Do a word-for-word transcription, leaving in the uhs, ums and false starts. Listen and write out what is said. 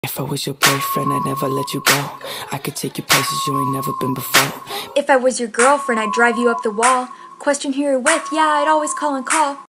If I was your boyfriend, I'd never let you go. I could take you places you ain't never been before. If I was your girlfriend, I'd drive you up the wall. Question who you're with, yeah, I'd always call and call.